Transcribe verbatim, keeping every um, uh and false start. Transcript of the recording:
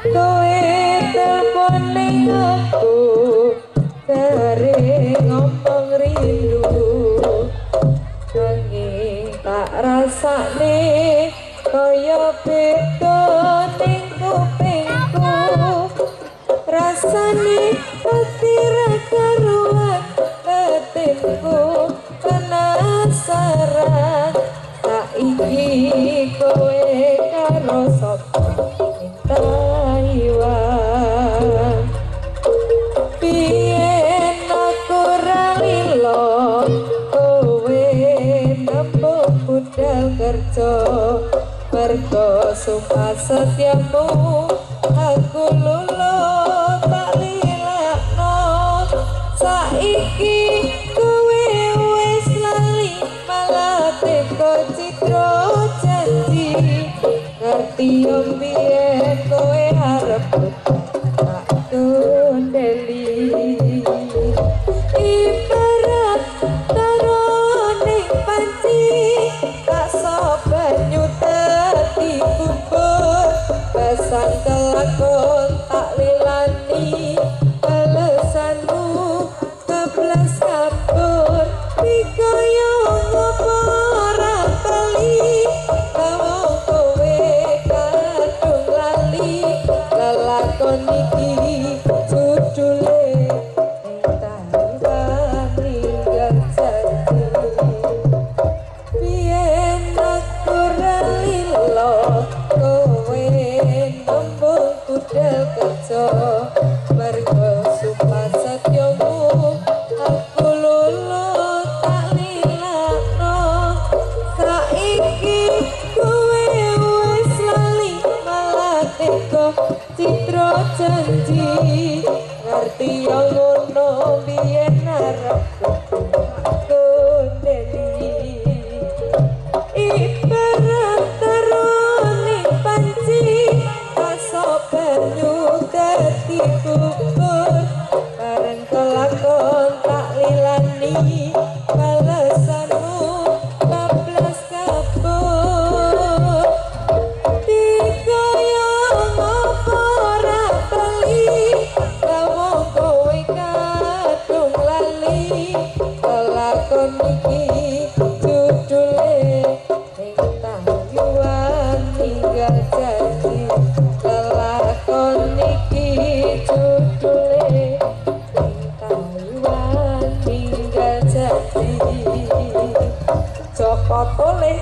kowe telepon ning aku dari ngomong rindu nanging tak rasane kaya beda ning kupingku rasane ati ra karuan batinku penasaran saiki kowe karo sapa Taiwan biyen aku ra lilo kowe nembung budal kerja mergo sumpah setiamu aku lulu tak lilakno saiki kowe wis lali malah teko citra janji ngerti yo biyen kowe arep tak kondeli ibarat tarone panci tak sobanyu dadi bubur pesan kelakon tak lilani balesanmu keblas kabur dikaya ngopo ora bali lawang kowe kadung lali lelakon iki judule Taiwan ninggal janji biyen aku ra lilo kowe nembung budal kerja mergo sumpah setyamu aku lulu tak lilakno saiki kowe wis lali malah teko citra janji ngerti yo ngono biyen arepku kondeli ibarat tarone panci rasa banyu dadi bubur bareng kelakon tak lilani balesanmu bablas kabur dikaya ngopo ora bali lawang kowe kadung lali kelakon iki judule ning Taiwan ninggal janji kelakon iki judule ning Taiwan ninggal janji Joko Toleh